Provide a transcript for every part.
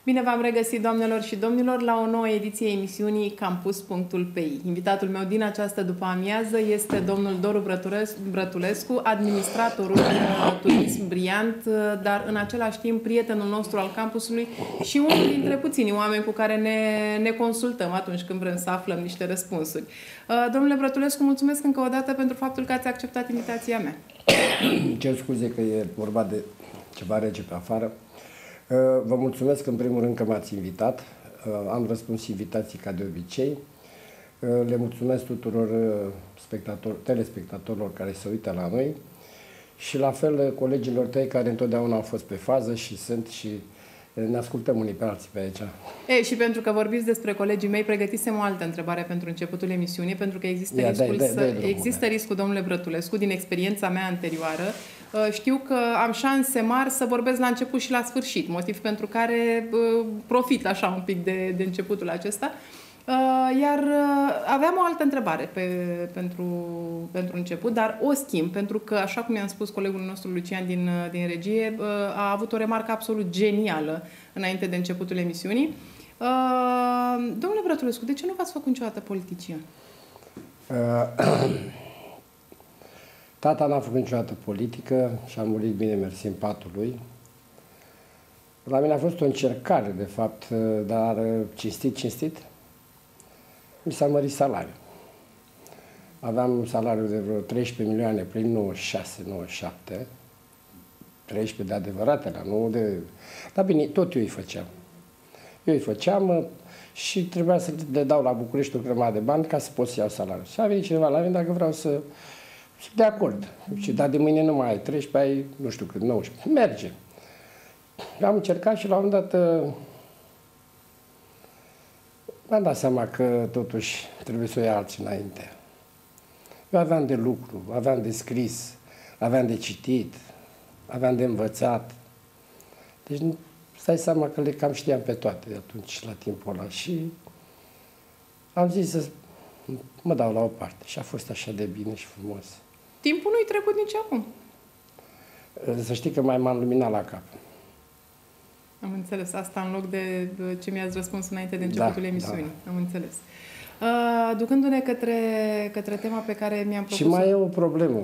Bine v-am regăsit, doamnelor și domnilor, la o nouă ediție a emisiunii Campus.pi. Invitatul meu din această după-amiază este domnul Doru Brătulescu, administratorul Turism Briant, dar în același timp prietenul nostru al campusului și unul dintre puținii oameni cu care ne consultăm atunci când vrem să aflăm niște răspunsuri. Domnule Brătulescu, mulțumesc încă o dată pentru faptul că ați acceptat invitația mea. Cer scuze că e vorba de ceva rece pe afară. Vă mulțumesc în primul rând că m-ați invitat. Am răspuns invitații ca de obicei. Le mulțumesc tuturor telespectatorilor care se uită la noi și la fel colegilor tăi care întotdeauna au fost pe fază și sunt și ne ascultăm unii pe alții pe aici. Și pentru că vorbiți despre colegii mei, pregătisem o altă întrebare pentru începutul emisiunii, pentru că există riscul, domnule Brătulescu, din experiența mea anterioară. Știu că am șanse mari să vorbesc la început și la sfârșit, motiv pentru care profit așa un pic de începutul acesta. Iar aveam o altă întrebare pentru început, dar o schimb, pentru că, așa cum i-am spus colegul nostru Lucian din regie, a avut o remarcă absolut genială înainte de începutul emisiunii. Domnule Brătulescu, de ce nu v-ați făcut niciodată politician? Tata n-a făcut niciodată politică și a murit bine mersi în patul lui. La mine a fost o încercare, de fapt, dar cinstit, mi s-a mărit salariul. Aveam un salariu de vreo 13 milioane prin 96-97. 13 de adevăratele, nu de... Dar bine, tot eu îi făceam. Și trebuia să le dau la București o grămadă de bani ca să pot să iau salariul. Și a venit cineva la mine dacă vreau să... Și de acord. Și dar de mâine nu mai ai 13, ai nu știu cât, 19. Merge. Am încercat și la un moment dat mi-am dat seama că totuși trebuie să o ia alții înainte. Eu aveam de lucru, aveam de scris, aveam de citit, aveam de învățat. Deci stai seama că le cam știam pe toate atunci, la timpul ăla. Și am zis să mă dau la o parte. Și a fost așa de bine și frumos. Timpul nu-i trecut nici acum. Să știi că mai m-am luminat la cap. Am înțeles. Asta în loc de ce mi-ați răspuns înainte de începutul emisiunii. Da. Am înțeles. Ducându-ne către tema pe care mi-am propus... Și mai e o problemă.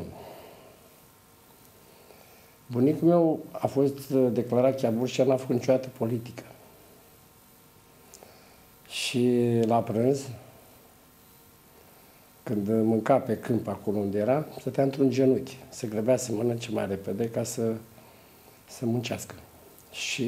Bunicul meu a fost declarat chiabur și n-a făcut niciodată politică. Și la prânz, când mânca pe câmp acolo unde era, stătea într-un genunchi. Se grăbea să mănânce mai repede ca să muncească. Și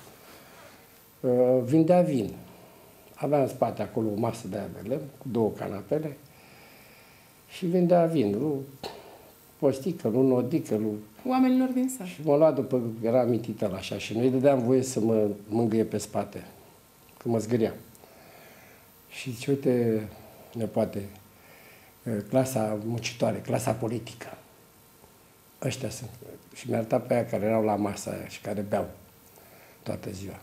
vindea vin. Avea în spate acolo o masă de aia de lemn, cu 2 canapele, și vindea vin. Nu postică, nu nodică, nu... Oamenilor din sat. Și mă lua după, era mititel așa, și nu-i dădeam voie să mă mângâie pe spate, că mă zgâria. Și zice, uite, nepoate, clasa muncitoare, clasa politică. Ăștia sunt. Și mi-a arătat pe aia care erau la masa aia și care beau toată ziua.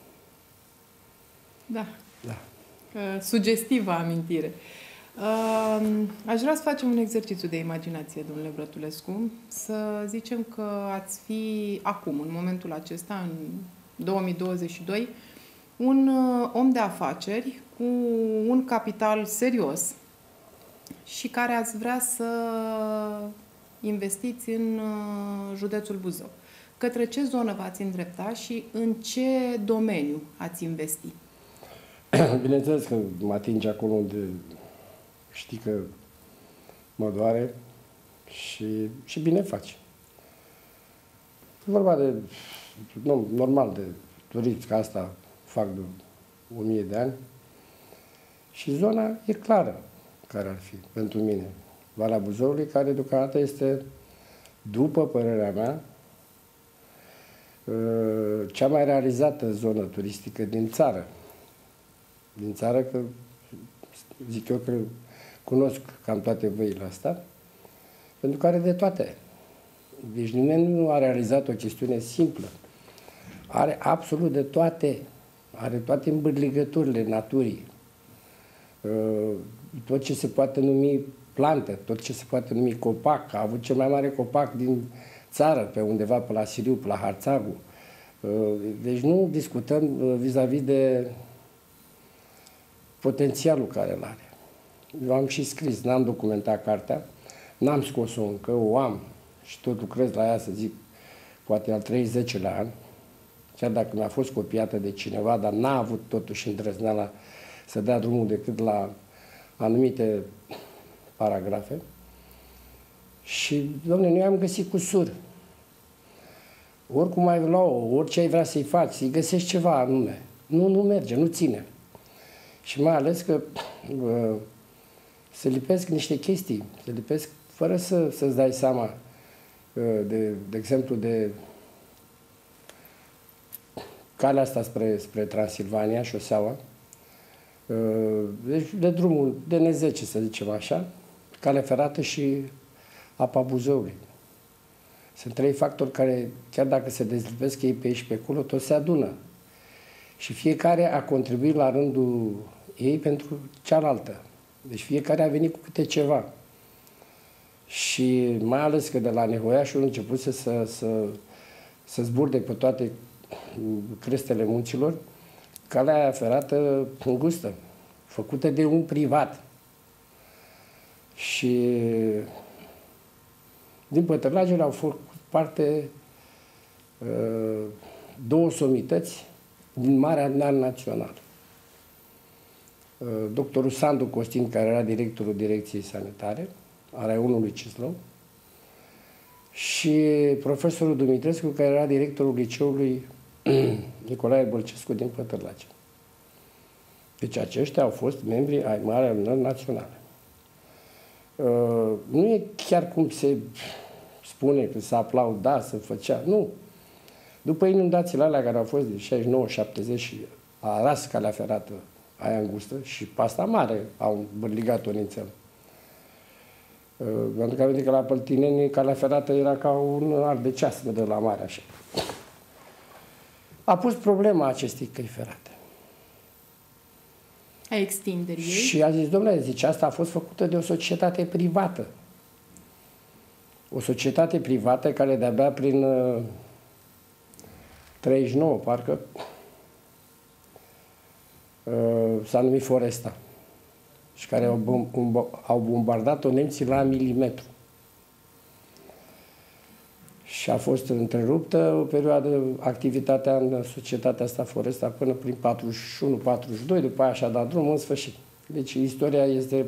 Da. Sugestivă amintire. Aș vrea să facem un exercițiu de imaginație, domnule Brătulescu. Să zicem că ați fi acum, în momentul acesta, în 2022, un om de afaceri cu un capital serios și care ați vrea să investiți în județul Buzău. Către ce zonă v-ați îndrepta și în ce domeniu ați investi? Bineînțeles că mă atinge acolo unde știi că mă doare și bine faci. E vorba de, normal, de turism, că asta fac de 1000 de ani. Și zona e clară care ar fi pentru mine. Valea Buzăului, care deocamdată este, după părerea mea, cea mai realizată zonă turistică din țară. Din țară, că zic eu că cunosc cam toate văile astea, pentru că are de toate. Deci nimeni nu a realizat o chestiune simplă. Are absolut de toate. Are toate îmbârligăturile naturii. Tot ce se poate numi plantă, tot ce se poate numi copac. A avut cel mai mare copac din țară, pe undeva pe la Siriu, pe la Harțagu. Deci nu discutăm vis-a-vis de potențialul care îl are. Eu am și scris, n-am documentat cartea, n-am scos-o încă, o am și tot lucrez la ea, să zic, poate al 30-lea an, chiar dacă mi-a fost copiată de cineva, dar n-a avut totuși îndrăzneala să dea drumul decât la anumite paragrafe. Și, dom'le, noi am găsit cusur. Oricum ai lua-o, orice ai vrea să-i faci, să-i găsești ceva anume. Nu merge, nu ține. Și mai ales că se lipesc niște chestii, se lipesc fără să-ți dai seama, de exemplu, de calea asta spre Transilvania, șoseaua, deci de drumul DN10, să zicem așa, calea ferată și apa Buzăului. Sunt trei factori care, chiar dacă se dezlipesc ei pe aici și pe acolo, tot se adună. Și fiecare a contribuit la rândul ei pentru cealaltă. Deci fiecare a venit cu câte ceva. Și mai ales că de la Nehoiașul a început să zburde pe toate crestele munților, calea aia ferată îngustă, făcută de un privat. Și din Pătrlagele au făcut parte două somități din Marea Adunare Națională. Doctorul Sandu Costin, care era directorul Direcției Sanitare, a Raionului Cislău, și profesorul Dumitrescu, care era directorul liceului Nicolae Bălcescu din Pătrlage. Deci aceștia au fost membri ai Marii Adunări Naționale. Nu e chiar cum se spune, că se aplauda, se făcea, nu. După inundațiile alea care au fost de 69-70 și a ras calea ferată aia îngustă și pasta mare au bărligat-o nițel. Pentru că că la Păltineni calea ferată era ca un ar de ceas de la mare așa. A pus problema acestei căi ferate. A extinderii. Și a zis, domnule, zice, asta a fost făcută de o societate privată. O societate privată care de-abia prin 39, parcă, s-a numit Foresta. Și care au bombardat-o nemții la milimetru. Și a fost întreruptă o perioadă, activitatea în societatea asta Foresta până prin 41-42, după aia și-a dat drumul în sfârșit. Deci istoria este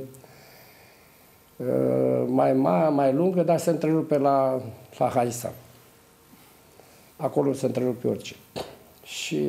mai lungă, dar se întrerupe la Haisa. Acolo se întrerupe orice. Și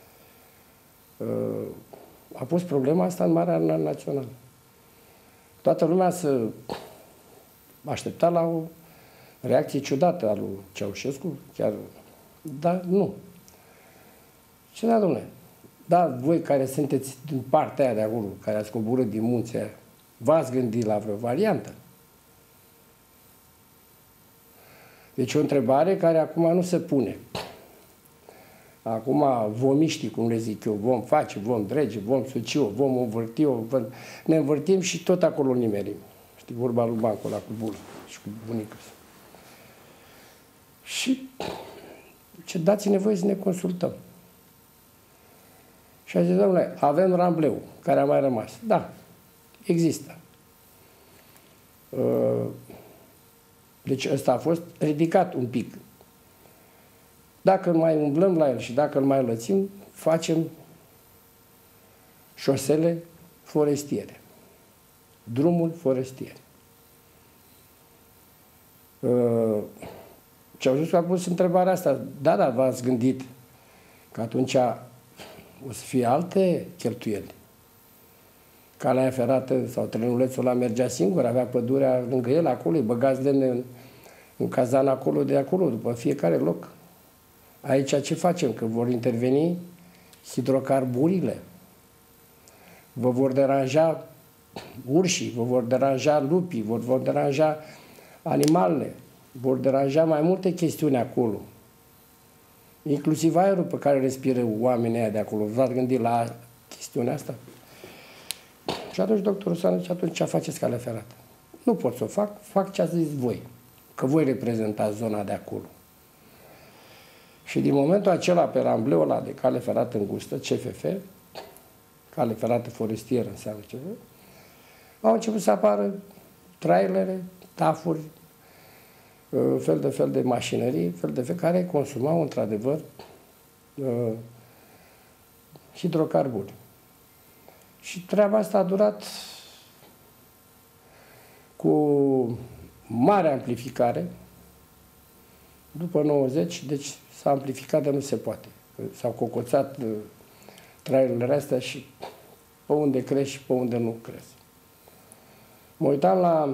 a pus problema asta în Marea Adunare Națională. Toată lumea se aștepta la o reacție ciudată a lui Ceaușescu, chiar, dar nu. Ce da, domnule? Da, voi care sunteți din partea aia de acolo, care ați coborât din munții aia, v-ați gândit la vreo variantă? Deci o întrebare care acum nu se pune. Acum vomiștii, cum le zic eu, vom face, vom drege, vom suci-o, vom învârti-o, ne învârtim și tot acolo nimerim. Știi, vorba lui Bancu ăla cu bulă și cu bunica. Și ce dați-ne voie să ne consultăm. Și a zis, domnule, avem Rambleu, care a mai rămas. Da, există. Deci ăsta a fost ridicat un pic. Dacă mai umblăm la el și dacă îl mai lățim, facem șosele forestiere. Drumul forestier. Ceaușescu a pus întrebarea asta. Da, v-ați gândit că atunci o să fie alte cheltuieli. Calea ferată sau trenulețul ăla mergea singur, avea pădurea lângă el acolo, îi băgați lemne în cazan acolo, de acolo, după fiecare loc. Aici ce facem? Că vor interveni hidrocarburile. Vă vor deranja urșii, vă vor deranja lupii, vă vor deranja animalele, vor deranja mai multe chestiuni acolo. Inclusiv aerul pe care respiră oamenii aia de acolo. V-ați gândit la chestiunea asta? Și atunci doctorul s-a zis, atunci ce faceți calea ferată? Nu pot să o fac ce ați zis voi, că voi reprezentați zona de acolo. Și din momentul acela, pe rambleul ăla de cale ferată îngustă, CFF, cale ferată forestieră înseamnă ceva, au început să apară trailere, tafuri, fel de mașinării, care consumau într-adevăr hidrocarburi. Și treaba asta a durat cu mare amplificare. După 90, deci s-a amplificat de nu se poate. S-au cocoțat trailerele astea și pe unde crezi și pe unde nu crezi. Mă uitam la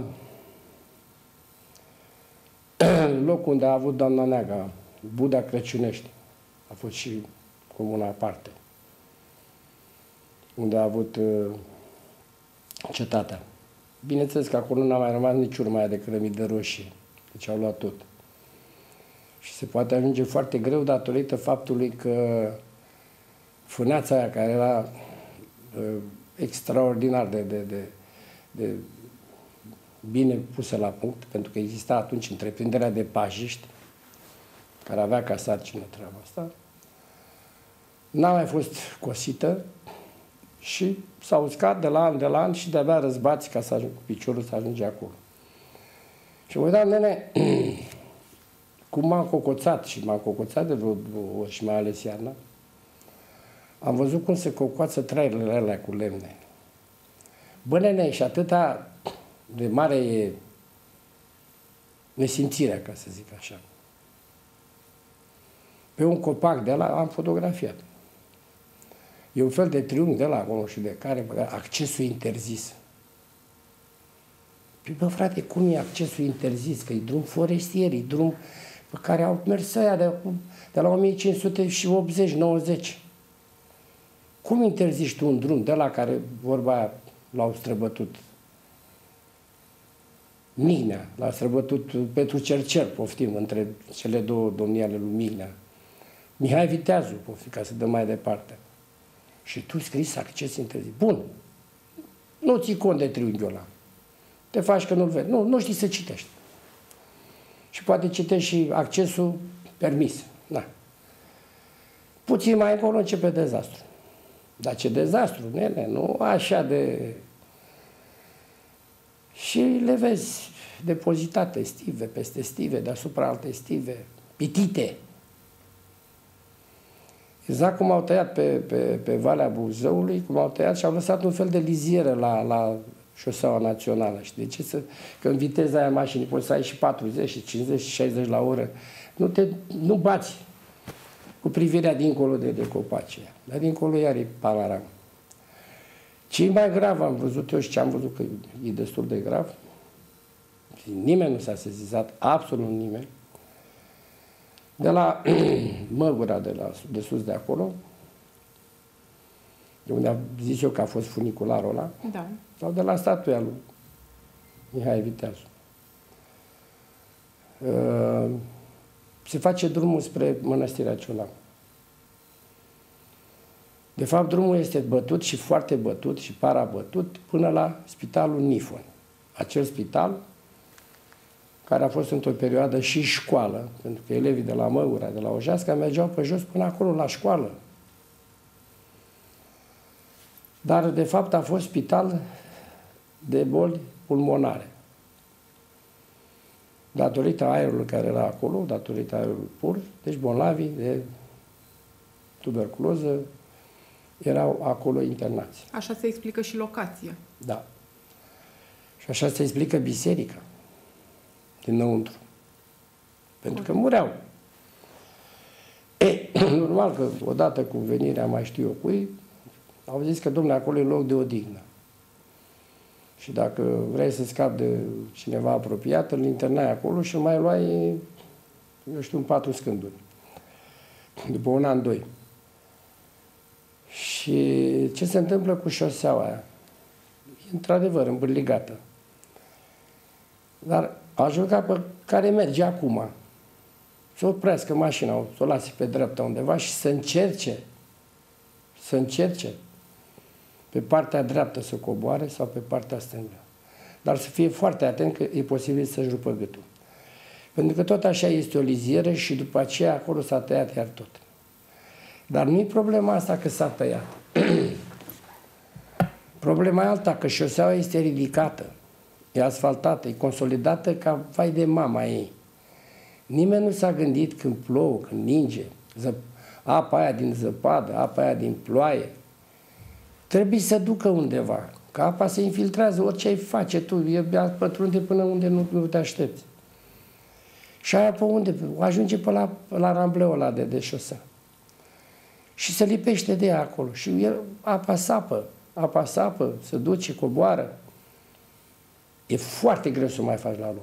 locul unde a avut doamna Neaga, Buda Crăciunești. A fost și comuna aparte. Unde a avut cetatea. Bineînțeles că acolo n-a mai rămas nici urma aia de cărămidă roșie. Deci au luat tot. Și se poate ajunge foarte greu datorită faptului că fâneața aia, care era extraordinar de bine pusă la punct, pentru că exista atunci întreprinderea de pajiști, care avea ca sarcină treaba asta, n-a mai fost cosită și s-a uscat de la an și de-abia răzbați ca să ajung cu piciorul să ajunge acolo. Și mă uitam, nene, cum m-am cocoțat și m-am cocoțat de vreo ori și mai ales iarna, am văzut cum se cocoață trailerele alea cu lemne. Bă, nene, și atâta de mare e nesimțirea, ca să zic așa. Pe un copac de ăla am fotografiat. E un fel de triunghi de ăla acolo și de care accesul interzis. Păi, bă, frate, cum e accesul interzis? Că e drum forestier, e drum pe care au mers ăia de la 1580-90. Cum interzici tu un drum de la care, vorba aia, l-au străbătut? Mihnea, l-a străbătut Petru Cercel, poftim, între cele două domnii ale lui Mihnea. Mihai Viteazu, poftim, ca să dăm mai departe. Și tu scris acces interzis. Bun, nu ții cont de triunghiul ăla. Te faci că nu-l vezi. Nu știi să citești. Și poate citești și accesul permis. Na. Puțin mai încolo începe dezastru. Dar ce dezastru, nene, nu așa de... Și le vezi depozitate, stive, peste stive, deasupra alte stive, pitite. Exact cum au tăiat pe Valea Buzăului, cum au tăiat și au lăsat un fel de lizieră la șoseaua națională. Și de ce că în viteza aia mașinii poți să ai și 40, și 50, și 60 la oră. Nu bați cu privirea dincolo de copaci. Dar dincolo iar e panoramă. Ce mai grav am văzut eu și ce am văzut că e destul de grav, nimeni nu s-a sesizat, absolut nimeni, de la Măgura, de sus de acolo, de unde am zis eu că a fost funicularul ăla, da. Sau de la statuia lui Mihai Viteazu. Se face drumul spre Mănăstirea Ciunacu. De fapt, drumul este bătut și foarte bătut și parabătut până la Spitalul Nifon. Acel spital care a fost într-o perioadă și școală, pentru că elevii de la Măgura, de la Ojeasca, mergeau pe jos până acolo, la școală. Dar, de fapt, a fost spital de boli pulmonare. Datorită aerului care era acolo, datorită aerului pur, deci bolnavii de tuberculoză erau acolo internați. Așa se explică și locația. Da. Și așa se explică biserica dinăuntru. Pentru că mureau. Normal că odată cu venirea mai știu eu cui, au zis că, domnule, acolo e loc de odihnă. Și dacă vrei să scapi de cineva apropiat, îl internai acolo și îl mai luai, eu știu, în 4 scânduri. După un an, 2. Și ce se întâmplă cu șoseaua aia? E într-adevăr îmbârligată. Dar ajunga pe care merge acum. Să oprească mașina, să o lase pe dreapta undeva și să încerce pe partea dreaptă să coboare sau pe partea stângă. Dar să fie foarte atent că e posibil să-și rupă gâtul. Pentru că tot așa este o lizieră și după aceea acolo s-a tăiat iar tot. Dar nu e problema asta că s-a tăiat. Problema e alta, că șoseaua este ridicată, e asfaltată, e consolidată ca vai de mama ei. Nimeni nu s-a gândit când plouă, când ninge, apa aia din zăpadă, apa aia din ploaie. Trebuie să ducă undeva, că apa se infiltrează, orice ai face tu, pătrunde până unde nu te aștepți. Și aia pe unde? Ajunge pe la rambleul ăla de șosea. Și se lipește de ea acolo. Și apa sapă, se duce, coboară. E foarte greu să o mai faci la loc.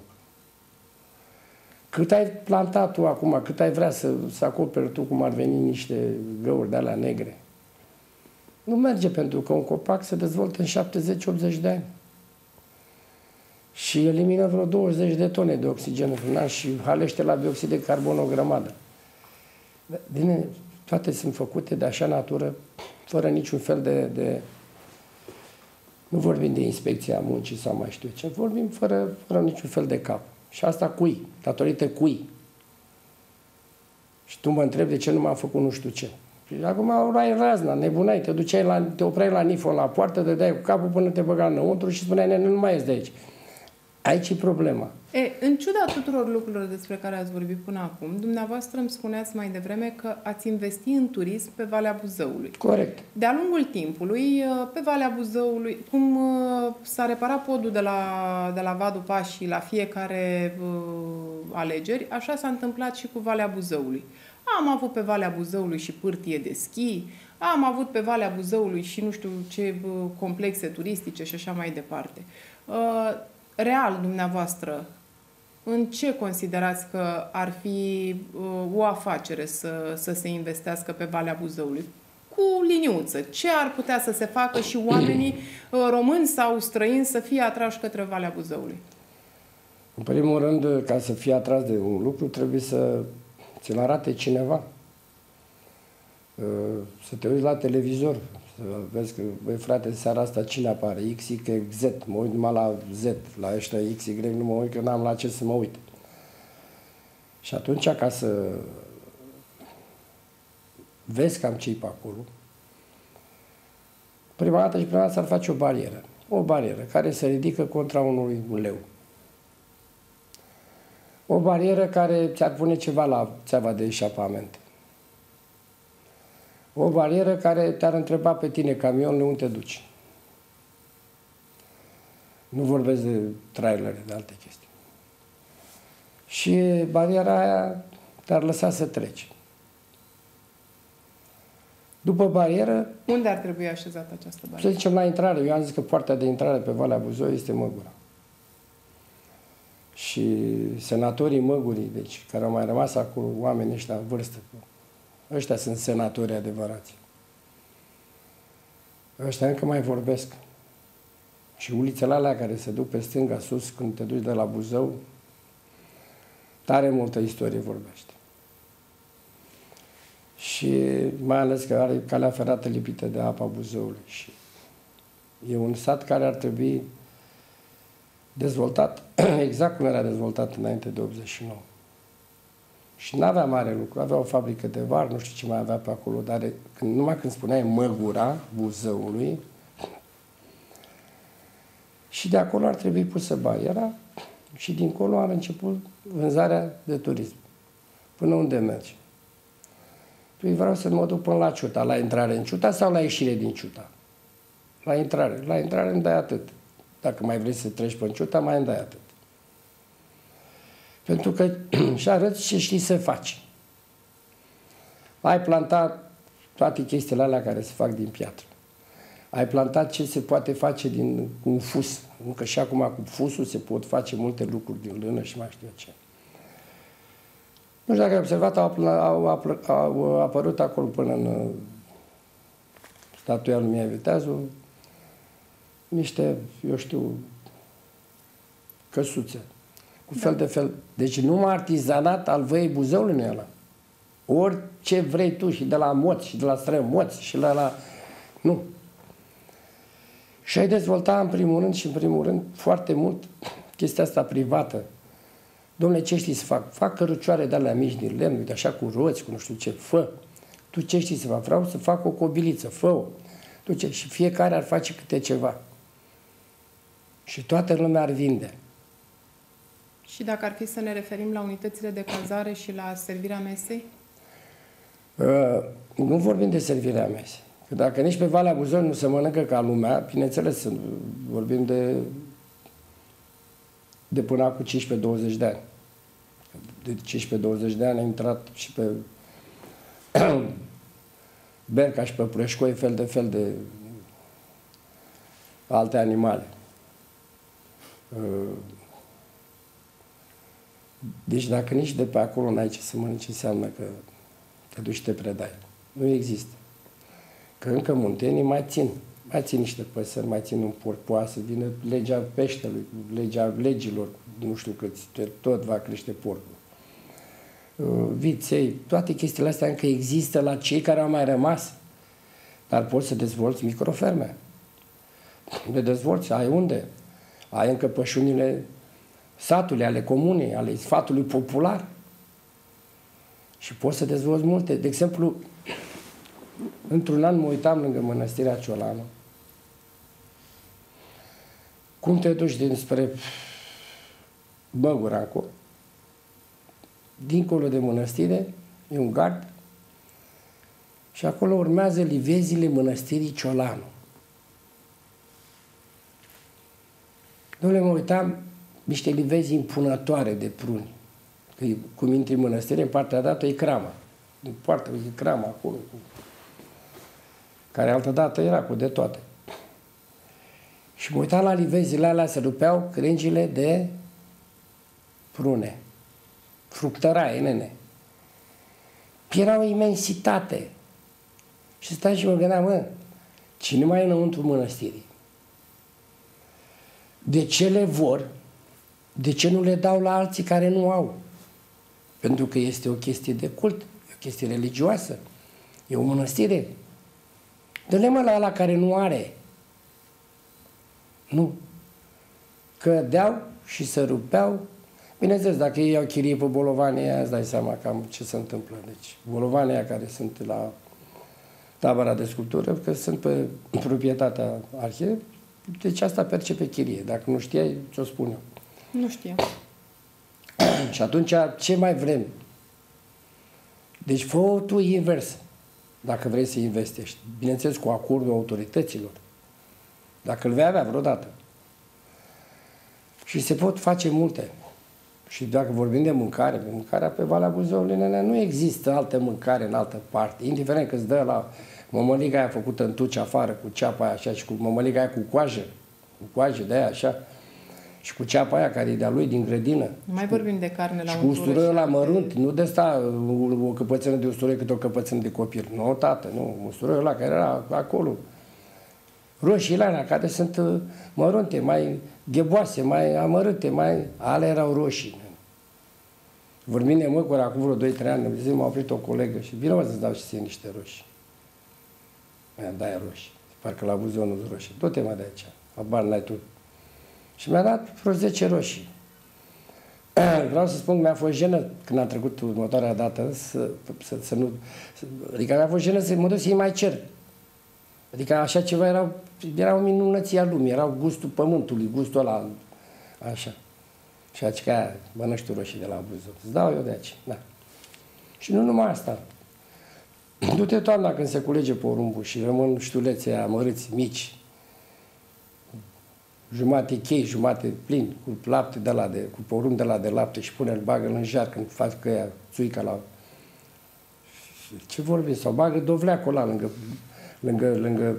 Cât ai plantat tu acum, cât ai vrea să acoperi tu, cum ar veni niște găuri de alea negre, nu merge, pentru că un copac se dezvoltă în 70-80 de ani. Și elimină vreo 20 de tone de oxigen în an și halește la dioxid de carbon o grămadă. Bine, toate sunt făcute de așa natură, fără niciun fel de nu vorbim de inspecția muncii sau mai știu ce, vorbim fără niciun fel de cap. Și asta cui? Datorită cui? Și tu mă întrebi de ce nu m-am făcut nu știu ce. Și acum ai razna, nebunai, te opreai la nifon la poartă, dădeai cu capul până te băga înăuntru și spuneai, nu mai ies de aici. Aici e problema. În ciuda tuturor lucrurilor despre care ați vorbit până acum, dumneavoastră îmi spuneați mai devreme că ați investit în turism pe Valea Buzăului. Corect. De-a lungul timpului, pe Valea Buzăului, cum s-a reparat podul de la Vadul Pașii la fiecare alegeri, așa s-a întâmplat și cu Valea Buzăului. Am avut pe Valea Buzăului și pârtie de schi, am avut pe Valea Buzăului și nu știu ce complexe turistice și așa mai departe. Real, dumneavoastră, în ce considerați că ar fi o afacere să se investească pe Valea Buzăului? Cu liniuță. Ce ar putea să se facă și oamenii români sau străini să fie atrași către Valea Buzăului? În primul rând, ca să fie atras de un lucru, trebuie să ți-l arate cineva. Să te uiți la televizor, să vezi că, băi frate, în seara asta cine apare? X, Y, Z. Mă uit numai la Z, la ăștia X, Y, nu mă uit, că n-am la ce să mă uit. Și atunci, ca să vezi cam ce-i pe acolo, prima dată s-ar face o barieră. O barieră care se ridică contra unui leu. O barieră care ți-ar pune ceva la țeava de eșapament. O barieră care te-ar întreba pe tine, camionul, unde te duci. Nu vorbesc de trailere, de alte chestii. Și bariera aia te-ar lăsa să treci. După barieră... Unde ar trebui așezată această barieră? Să zicem la intrare. Eu am zis că poarta de intrare pe Valea Buzăului este Măgura. Și senatorii Măgurii, deci, care au mai rămas acolo, oamenii ăștia în vârstă, ăștia sunt senatori adevărați. Ăștia încă mai vorbesc. Și ulițele alea care se duc pe stânga sus când te duci de la Buzău, tare multă istorie vorbește. Și mai ales că are calea ferată lipită de apa Buzăului. Și e un sat care ar trebui dezvoltat exact cum era dezvoltat înainte de 89. Și n-avea mare lucru, avea o fabrică de var, nu știu ce mai avea pe acolo, dar numai când spuneai Măgura Buzăului, și de acolo ar trebui pusă bariera și dincolo ar început vânzarea de turism. Până unde mergi? Păi vreau să mă duc până la Ciuta, la intrare în Ciuta sau la ieșire din Ciuta? La intrare. La intrare îmi dai atât. Dacă mai vrei să treci pe Ciuta, mai îmi dai atât. Pentru că și arăți ce știi să faci. Ai plantat toate chestiile alea care se fac din piatră. Ai plantat ce se poate face din un fus. Încă și acum cu fusul se pot face multe lucruri din lână și mai știu ce. Nu știu dacă ai observat, au apărut acolo până în statuia lui Mihai Viteazu niște, eu știu, căsuțe. Cu fel de fel. Deci numai artizanat al Văii Buzăului nu e ăla. Orice vrei tu, și de la moți, și de la strămoți, și la... Nu. Și ai dezvoltat în primul rând foarte mult chestia asta privată. Dom'le, ce știi să fac? Fac cărucioare de alea mici din lemn, uite așa cu roți, cu nu știu ce, fă. Tu ce știi să fac? Vreau să fac o cobiliță, fă-o. Tu ce? Și fiecare ar face câte ceva. Și toată lumea ar vinde. Și dacă ar fi să ne referim la unitățile de cazare și la servirea mesei? Nu vorbim de servirea mesei. Că dacă nici pe Valea Buzăului nu se mănâncă ca lumea, bineînțeles, vorbim de până acum 15-20 de ani. De 15-20 de ani a intrat și pe Berca și pe Prășcoi fel de alte animale. Deci dacă nici de pe acolo n-ai ce să mănânci, înseamnă că te duci și te predai. Nu există. Că încă muntenii mai țin niște păsări, mai țin un porc, poate să vină legea peștelui, legea legilor, nu știu câți, tot va crește porcul. Viței, toate chestiile astea încă există la cei care au mai rămas, dar poți să dezvolți microferme. Le dezvolți, ai unde? Ai încă pășunile satului, ale comunei, ale sfatului popular. Și poți să dezvolți multe. De exemplu, într-un an mă uitam lângă Mănăstirea Ciolanu. Cum te duci dinspre Băguranco, dincolo de mănăstire, e un gard, și acolo urmează livezile Mănăstirii Ciolanu. Dom'le, mă uitam, niște livezi impunătoare de pruni. Că cum intri în mănăstire, în partea dată e crama. În partea e crama acolo, care altă dată era cu de toate. Și mă uitam la livezile alea, se rupeau crengile de prune. Fructăraie, nene. Era o imensitate. Și stai și mă gândeam, cine mai e înăuntru mănăstirii? De ce le vor? De ce nu le dau la alții care nu au? Pentru că este o chestie de cult, e o chestie religioasă, e o mănăstire. Dă-le mă la ăla care nu are. Nu. Cădeau și se rupeau. Bineînțeles, dacă ei iau chirie pe bolovanii aia, îți dai seama cam ce se întâmplă. Deci, bolovanii aia care sunt la tabăra de sculptură, că sunt pe proprietatea arhivei, deci asta percepe chirie. Dacă nu știai, ți-o spun eu. Nu știam. Și atunci, ce mai vrem? Deci, fă-o tu invers, dacă vrei să investești. Bineînțeles, cu acordul autorităților. Dacă îl vei avea vreodată. Și se pot face multe. Și dacă vorbim de mâncare, mâncarea pe Valea Buzăului, nu există altă mâncare în altă parte. Indiferent că îți dă la mămăliga aia făcută în tuci afară, cu ceapa aia așa, și cu mămăliga aia cu coajă de aia așa, și cu ceapa aia care e de-a lui din grădină. Nu mai vorbim de carne la și cu usturoiul la mărunt, nu de sta o căpățână de usturoi cât o căpățână de copil. Nu, tată, nu. Usturoiul ăla care era acolo. Roșiile alea care sunt mărunte, mai gheboase, mai amărâte, alea erau roșii. Vorbim de măcuri acum vreo 2-3 ani, m-a oprit o colegă și vină să-ți dau și ție niște roșii. Mi-a dat roșii. Parcă la Buzău nu-s roșii. Tot tema de aici. Habar n-ai tu. Și mi-a dat vreo 10 roșii. Vreau să spun că mi-a fost jenă când am trecut următoarea dată să nu... Adică mi-a fost jenă să mă duc să-i mai cer. Adică așa ceva era o minunăție a lumii, era gustul pământului, gustul ăla, așa. Și aci că aia, mănânci tu roșii de la Buzău. Îți dau eu de aici, da. Și nu numai asta. Du-te toamna când se culege porumbul și rămân ștulețe aia mărâți, mici, jumate chei, jumate plin, cu lapte de la cu porumb de la de lapte și pune-l, bagă-l în jar când faci că ea țuica la... Ce vorbim? Sau bagă dovleacul ăla lângă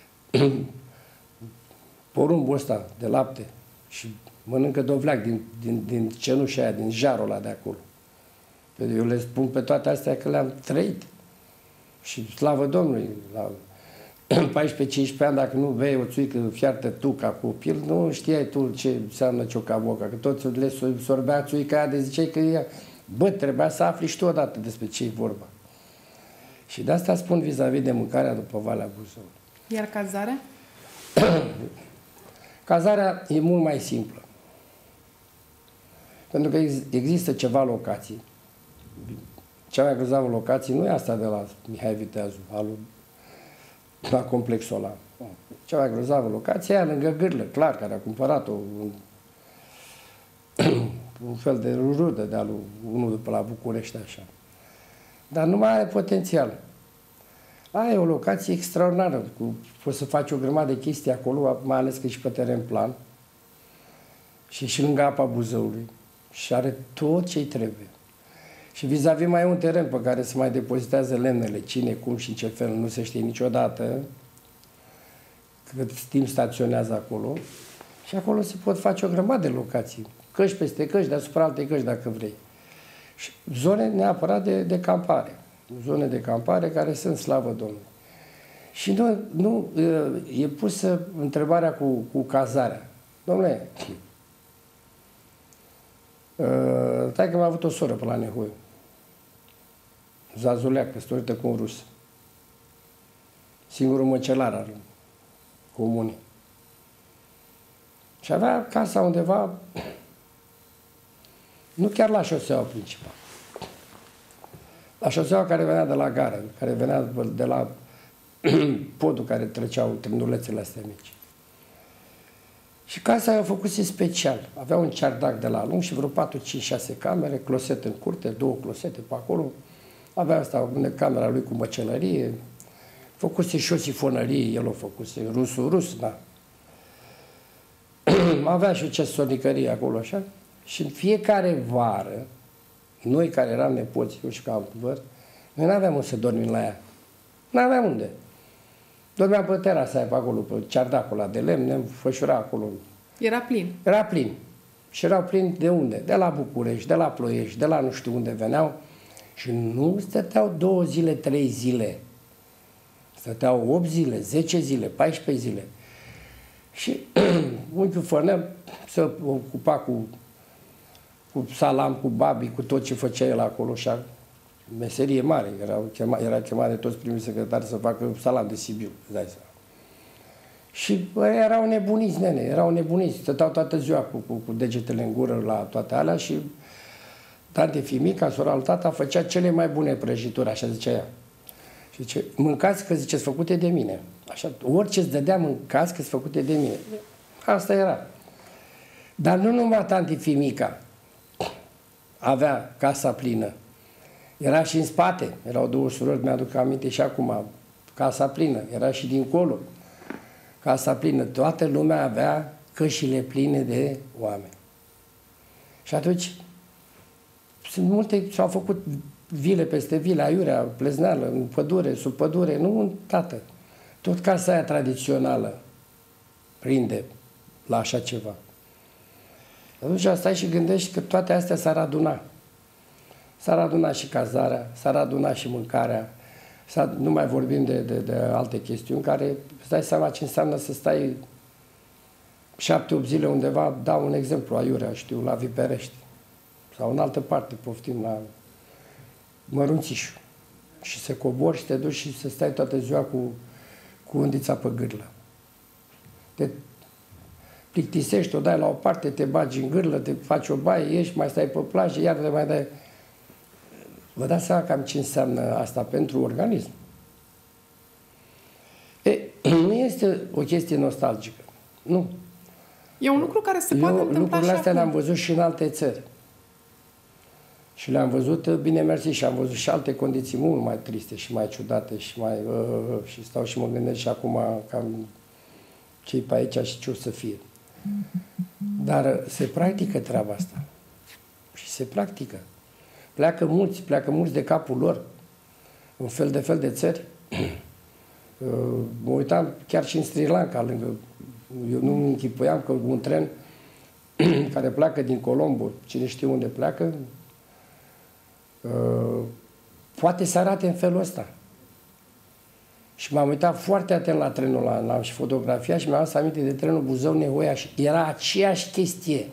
porumbul ăsta de lapte și mănâncă dovleac din cenușa aia, din jarul ăla de acolo. Eu le spun pe toate astea că le-am trăit. Și slavă Domnului, la 14-15 ani, dacă nu bei o țuică fiartă tu ca copil, nu știai tu ce înseamnă ciocaboca, că toți le sorbea țuica aia de ziceai că ea, bă, trebuia să afli și tu odată despre ce e vorba. Și de asta spun vis-a-vis de mâncarea după Valea Buzăului. Iar cazarea? Cazarea e mult mai simplă. Pentru că există ceva locații. Cea mai grozavă locație nu e asta de la Mihai Viteazu, la complexul ăla. Cea mai grozavă locație e aia lângă Gârlă, clar, care a cumpărat-o un fel de rudă de alu, unul după la București, așa. Dar nu mai are potențial. Aia e o locație extraordinară. Poți să faci o grămadă de chestii acolo, mai ales că e și pe teren plan. Și lângă apa Buzăului. Și are tot ce-i trebuie. Și vis-a-vis mai e un teren pe care se mai depozitează lemnele. Cine, cum și în ce fel, nu se știe niciodată. Cât timp staționează acolo. Și acolo se pot face o grămadă de locații. Căști peste căști, deasupra alte căști, dacă vrei. Și zone neapărat de campare. Zone de campare care sunt, slavă Domnului. Și nu e pusă întrebarea cu cazarea. Dom'le, taică m-a avut o soră pe la Nehoiu. Zazulea, căsătorită cu un rus. Singurul măcelar al comunii. Și avea casa undeva, nu chiar la șoseaua principală. La șoseaua care venea de la gară, care venea de la podul care treceau trenulețele astea mici. Și casa aia o făcuse special. Avea un ceardac de la lung și vreo 4, 5, 6 camere, closete în curte, 2 closete pe acolo. Avea asta, camera lui cu măcelărie. Făcuse și o sifonărie, el o făcuse, rusul rus, da. Avea și o cesonicărie acolo, așa. Și în fiecare vară, noi care eram nepoți, eu și ca văr, noi n-aveam unde să dormim la ea. N-aveam unde. Dormeam pe terasa aia pe acolo, pe ceardacul ăla de lemn, ne înfășura acolo. Era plin. Era plin. Și erau plini de unde? De la București, de la Ploiești, de la nu știu unde veneau. Și nu stăteau 2 zile, 3 zile. Stăteau 8 zile, 10 zile, 14 zile. Și unchiul Fănel se ocupa cu salam, cu babi, cu tot ce făcea el acolo. Și meserie mare. Era chemat de toți primii secretari să facă salam de Sibiu, îți dai seama. Și erau nebuniți, nene, erau nebuniți. Stăteau toată ziua cu degetele în gură la toate alea și tante fii mica, sora lui tata, făcea cele mai bune prăjituri, așa zicea ea. Și zice, mâncați că ziceți făcute de mine. Așa, orice îți dădea mâncați că-s făcute de mine. Asta era. Dar nu numai tanti fii mica avea casa plină. Era și în spate, erau 2 surori, mi-aduc aminte și acum, casa plină, era și dincolo, casa plină. Toată lumea avea cășile pline de oameni. Și atunci, sunt multe, s-au făcut vile peste vile, aiurea, plezneală, în pădure, sub pădure, nu în tată. Tot casa aia tradițională prinde la așa ceva. Atunci stai și gândești că toate astea s-ar aduna. S-ar aduna și cazarea, s-ar aduna și mâncarea, nu mai vorbim de alte chestiuni care îți dai seama ce înseamnă să stai 7-8 zile undeva, dau un exemplu, aiurea, știu, la Viperești sau în altă parte, poftim, la Mărunțișu. Și să cobori și te duci și să stai toată ziua cu undița pe gârlă. Te plictisești, o dai la o parte, te bagi în gârlă, te faci o baie, ieși, mai stai pe plajă, iar te mai dai... Vă dați seama cam ce înseamnă asta pentru organism. Nu este o chestie nostalgică. Nu. E un lucru care se poate întâmpla lucrurile și astea acum. le-am văzut și în alte țări. Și le-am văzut, bine mersi, și am văzut și alte condiții mult mai triste și mai ciudate și mai... și stau și mă gândesc și acum cam ce-i pe aici și ce o să fie. Dar se practică treaba asta. Și se practică. Pleacă mulți de capul lor în fel de țări. Mă uitam chiar și în Sri Lanka, lângă... Eu nu îmi închipuiam că un tren care pleacă din Colombo, cine știe unde pleacă, poate să arate în felul ăsta. Și m-am uitat foarte atent la trenul ăla, l-am și fotografiat și mi-am adus aminte de trenul Buzău-Nehoia și era aceeași chestie.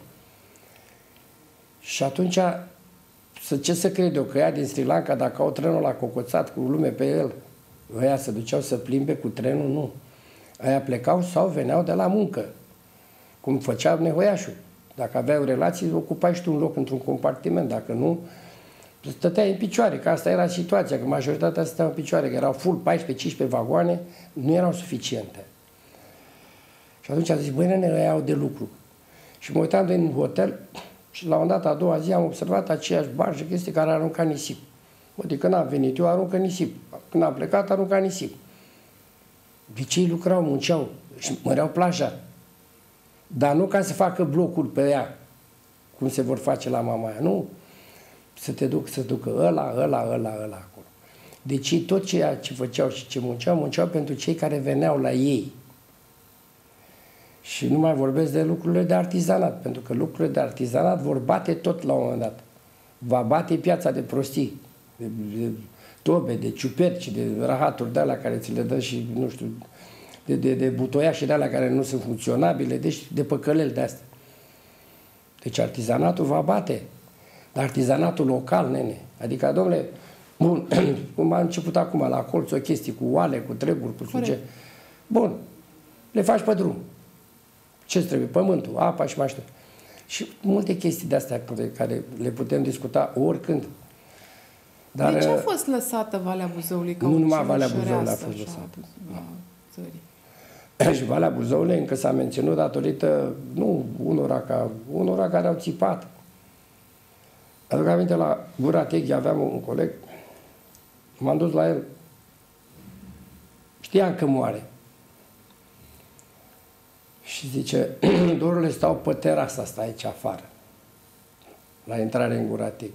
Și atunci, ce să cred eu, că ea din Sri Lanka, dacă au trenul ăla cocoțat cu lume pe el, ăia se duceau să plimbe cu trenul? Nu. Aia plecau sau veneau de la muncă, cum făcea Nehoiașul. Dacă aveai o relație, ocupai și tu un loc într-un compartiment. Dacă nu, stăteai în picioare, că asta era situația, că majoritatea stăteau în picioare, că erau full 14-15 vagoane, nu erau suficiente. Și atunci a zis, băi, nene, ăia au de lucru. Și mă uitam din hotel și la un dat, a doua zi, am observat aceeași barjă, chestie care arunca nisip. Adică când am venit eu, aruncă nisip. Când am plecat, arunca nisip. De ce ei lucrau, munceau și măreau plaja? Dar nu ca să facă blocuri pe ea, cum se vor face la Mamaia, nu. Să ducă ăla acolo. Deci tot ceea ce făceau și ce munceau pentru cei care veneau la ei. Și nu mai vorbesc de lucrurile de artizanat, pentru că lucrurile de artizanat vor bate tot la un moment dat. Va bate piața de prostii, de tobe, de ciuperci, de rahaturi de alea care ți le dă și, nu știu, de butoiașe de alea care nu sunt funcționabile, deci de păcăleli de astea. Deci artizanatul va bate. Dar artizanatul local, nene, adică, domnule, bun, cum a început acum la colț o chestie cu oale, cu treburi, cu suce. Bun, le faci pe drum. Ce-ți trebuie? Pământul, apa și mai știu. Și multe chestii de astea care le putem discuta oricând. Dar, de ce a fost lăsată Valea Buzăului? Nu numai Valea Buzăului a fost lăsată. Și Valea Buzăului încă s-a menținut datorită, nu unora care au țipat. Aduc aminte, la Gura Teghi aveam un coleg, m-am dus la el, știam că moare. Și zice, dorurile stau pe terasa asta aici afară, la intrare în Gura Teghi.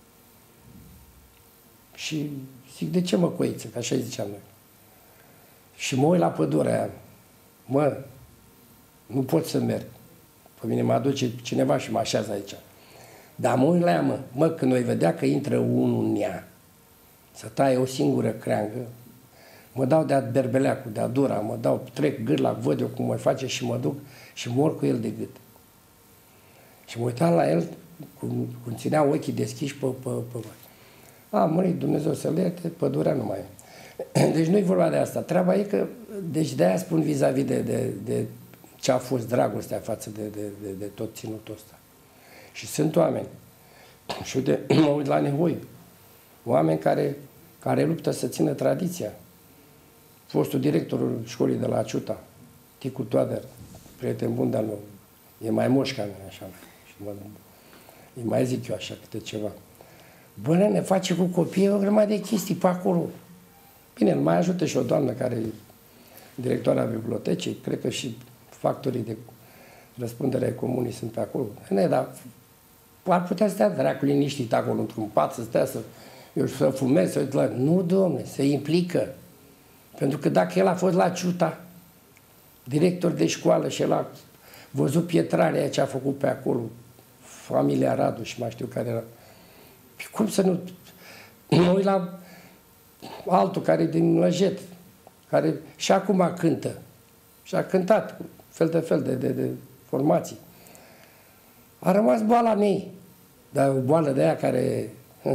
Și zic, de ce mă coiță? Că așa ziceam noi. Și mă uit la pădurea aia. Mă, nu pot să merg. Pe mine mă aduce cineva și mă așează aici. Dar mă uit la ea, mă, când noi vedea că intră unul în ea, să taie o singură creangă, mă dau de-a berbeleacul, de-a dura, mă dau, trec gârla, văd eu cum mă face și mă duc și mor cu el de gât. Și mă uitam la el, cum ținea ochii deschiși pe... A, măi, Dumnezeu să-l ierte, pădurea nu mai e. Deci nu-i vorba de asta. Treaba e că, deci de-aia spun vis-a-vis de ce a fost dragostea față de tot ținutul ăsta. Și sunt oameni, și uite, mă uit la Nehoi, oameni care luptă să țină tradiția. Fostul directorul școlii de la Ciuta, Ticu Toader, prieten bun de-al meu, e mai moș ca mine, așa, și îi mai zic eu așa câte ceva. Bă, ne face cu copiii o grămadă de chestii pe acolo. Bine, îl mai ajută și o doamnă care e directoarea bibliotecii, cred că și factorii de răspundere comunii sunt pe acolo. Dar ar putea să stea dracu liniștit acolo într-un pat, să stea să fumeze, să uite la... Nu, domne, se implică. Pentru că dacă el a fost la Ciuta, director de școală, și el a văzut pietrarea aia ce a făcut pe acolo, familia Radu și mai știu care era. Cum să nu... Mă uit la altul care e din Lăjet, care și acum cântă. Și a cântat fel de formații. A rămas boala în ei. Dar o boală de aia care...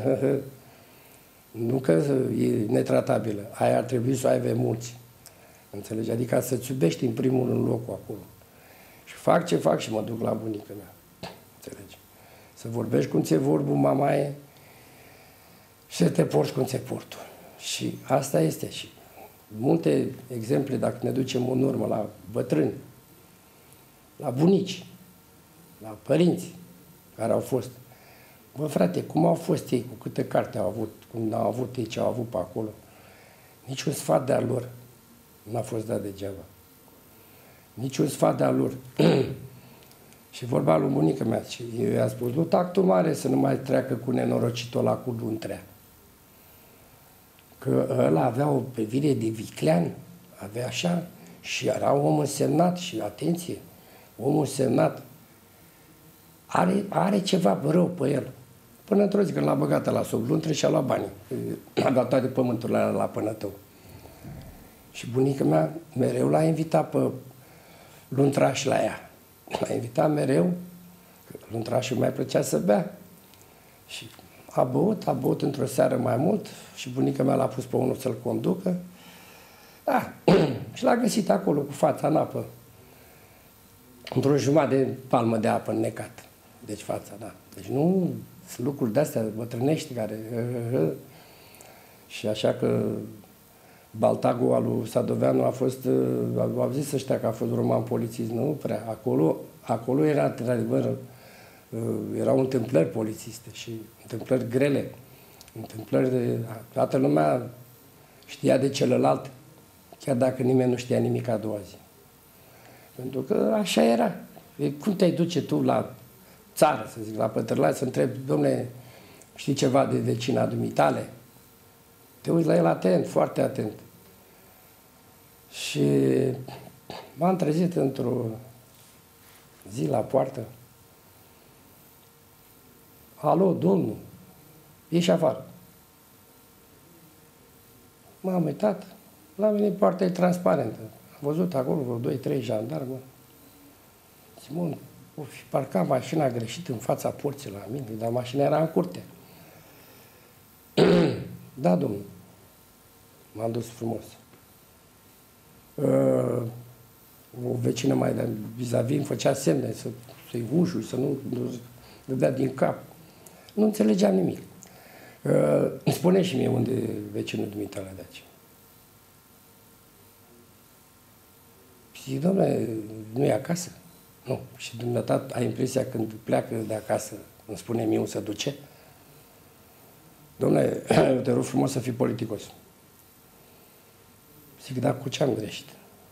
nu că e netratabilă. Aia ar trebui să o aibă mulți. Înțelegi? Adică să-ți iubești în primul rând locul acolo. Și fac ce fac și mă duc la bunica mea. Înțelegi? Să vorbești cum ți-e vorbul mamaie și să te porți cum ți-e portul. Și asta este. Și multe exemple, dacă ne ducem în urmă la bătrâni, la bunici, la părinți care au fost. Bă, frate, cum au fost ei, cu câte carte au avut, cum au avut ei, ce au avut pe acolo. Niciun sfat de-al lor n-a fost dat degeaba. Niciun sfat de-al lor. Și vorba lui bunica mea, și eu i-a spus, nu tactul mare să nu mai treacă cu nenorocitul ăla cu Luntrea. Că ăla avea o privire de viclean, avea așa, și era un om însemnat, și atenție, omul însemnat are ceva rău pe el. Până într-o zi când l-a băgat la sub Luntre și a luat banii. A dat toate pământurile la Pănătău. Și bunica mea mereu l-a invitat pe Luntraș la ea. L-a invitat mereu, că Luntrașul mai plăcea să bea. Și a băut într-o seară mai mult și bunica mea l-a pus pe unul să-l conducă. Și l-a găsit acolo cu fața în apă. într-o jumătate de palmă de apă înnecat. Deci fața, da. Deci nu sunt lucruri de-astea bătrânești care... Și așa că Baltagul al lui Sadoveanu a fost, au zis ăștia că a fost roman polițist, nu prea. Acolo era, într-adevăr, erau întâmplări polițiste și întâmplări grele, întâmplări de... Toată lumea știa de celălalt, chiar dacă nimeni nu știa nimic a doua zi. Pentru că așa era. Cum te-ai duce tu la țară, să zic, la Pătrălați, să întrebi, dom'le, știi ceva de vecina dumitale? Te uiți la el atent, foarte atent. Și m-am trezit într-o zi la poartă. Alo, domnul, ieși afară. M-am uitat, la mine poarta e transparentă. Am văzut acolo vreo 2-3 jandarmă. Simon, o fi parcat mașina greșit în fața porții la mine, dar mașina era în curte. Da, domnul. M-am dus frumos. O vecină mai vis-a-vis îmi făcea semne să-i ușui, să nu dea din cap. Nu înțelegeam nimic. Îmi spune și mie unde e vecinul dumitale de aici. Și zic, dom'le, nu e acasă? Nu. Și dumneata ai impresia când pleacă de acasă, îmi spune mie unde se duce? Dom'le, te rog frumos să fii politicos. Zic, dar cu ce am greșit?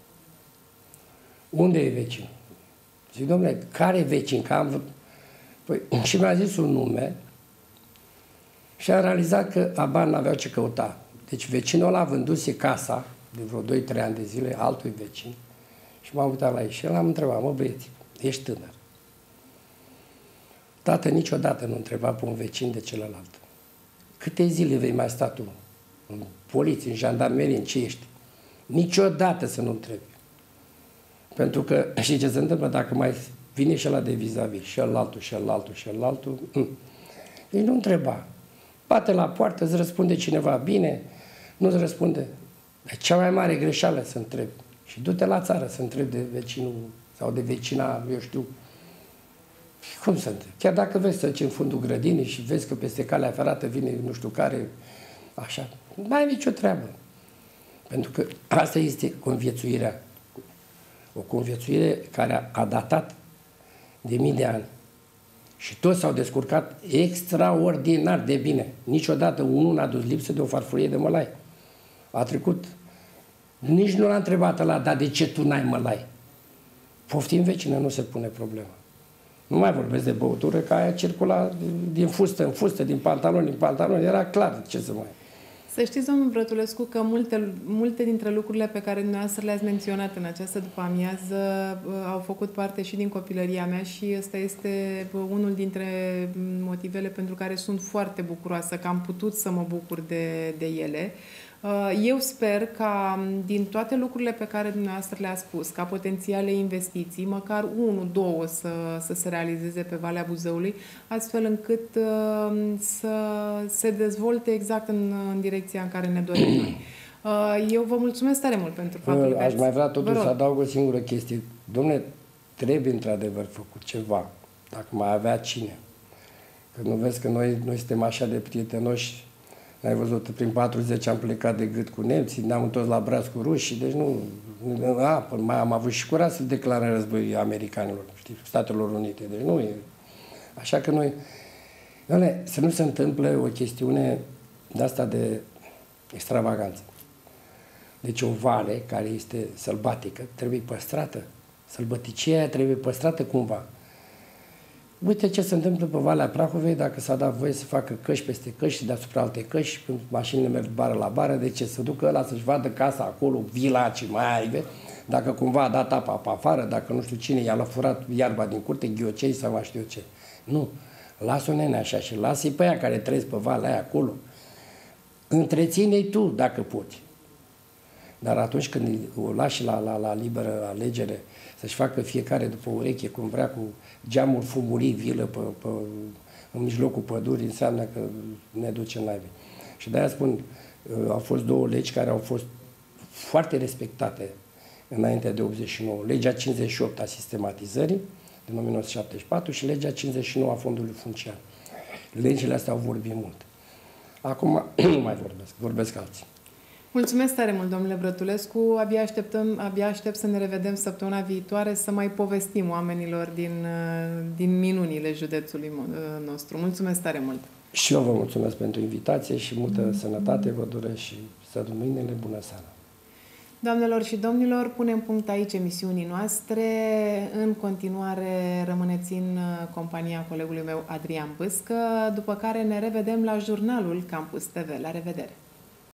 Unde e vecin? Zic, dom'le, care vecin? Că am... Păi, și mi-a zis un nume și a realizat că abar n-aveau ce căuta. Deci vecinul ăla vânduse casa de vreo 2-3 ani de zile altui vecin și m-am uitat la ei și el am întrebat, mă băieți, ești tânăr. Tată niciodată nu întreba pe un vecin de celălalt. Câte zile vei mai sta tu? În poliție, în jandarmerie, în ce ești? Niciodată să nu întrebi. Pentru că, știi ce se întâmplă? Dacă mai vine și ăla de vis-a-vis, și ălaltul, și ălaltul, și ălaltul, ei nu întreba. Bate la poartă, îți răspunde cineva bine, nu-ți răspunde. Dar cea mai mare greșeală să întrebi. Și du-te la țară să întrebi de vecinul sau de vecina, eu știu, cum să întrebi? Chiar dacă vezi să duci în fundul grădinii și vezi că peste calea ferată vine nu știu care, așa, nu ai nicio treabă. Pentru că asta este conviețuirea. O conviețuire care a datat de mii de ani. Și toți s-au descurcat extraordinar de bine. Niciodată unul n-a dus lipsă de o farfurie de mălai. A trecut. Nici nu l-a întrebat ăla, dar de ce tu n-ai mălai? Poftim vecină, nu se pune problema. Nu mai vorbesc de băutură, că aia circula din fustă în fustă, din pantaloni în pantaloni. Era clar ce să mai... Să știți, domnul Brătulescu, că multe dintre lucrurile pe care dumneavoastră le-ați menționat în această după-amiază au făcut parte și din copilăria mea și ăsta este unul dintre motivele pentru care sunt foarte bucuroasă că am putut să mă bucur de ele. Eu sper ca din toate lucrurile pe care dumneavoastră le-ați spus, ca potențiale investiții, măcar 1-2 să se realizeze pe Valea Buzăului, astfel încât să se dezvolte exact în direcția în care ne dorim noi. Eu vă mulțumesc tare mult pentru faptul că aș mai vrea totuși să adaug o singură chestie. Dom'le, trebuie într-adevăr făcut ceva, dacă mai avea cine. Că nu vezi că noi suntem așa de prietenoși. Ai văzut, prin 40 am plecat de gât cu nemții, ne-am întors la braț cu rușii, deci nu... mai am avut și curaj să declarăm război americanilor, știi, Statelor Unite, deci nu e... Așa că noi... Doamne, să nu se întâmple o chestiune de asta de extravaganță. Deci o vale care este sălbatică trebuie păstrată, sălbăticia trebuie păstrată cumva. Uite ce se întâmplă pe Valea Prahovei dacă s-a dat voie să facă căști peste căști și deasupra alte căști, când mașinile merg bară la bară, de ce să ducă ăla să-și vadă casa acolo, vila ce mai aibă, dacă cumva a dat apa pe afară, dacă nu știu cine i-a furat iarba din curte, ghiocei sau mai știu eu ce. Nu, lasă-o nene așa și lasă-i pe aia care trăiesc pe valea aia acolo. Întreține-i tu dacă poți. Dar atunci când o lași la liberă alegere, să-și facă fiecare după ureche, cum vrea, cu geamuri fumurii, vilă în mijlocul pădurii, înseamnă că ne duce în naibii. Și de-aia spun, au fost 2 legi care au fost foarte respectate înainte de 89, legea 58 a sistematizării din 1974 și legea 59 a fondului funciar. Legile astea au vorbit mult. Acum nu mai vorbesc alții. Mulțumesc tare mult, domnule Brătulescu. Abia aștept să ne revedem săptămâna viitoare, să mai povestim oamenilor din minunile județului nostru. Mulțumesc tare mult! Și eu vă mulțumesc pentru invitație și multă sănătate vă doresc și să mâinile, bună seara! Doamnelor și domnilor, punem punct aici emisiunii noastre. În continuare rămâneți în compania colegului meu Adrian Bâscă, după care ne revedem la jurnalul Campus TV. La revedere!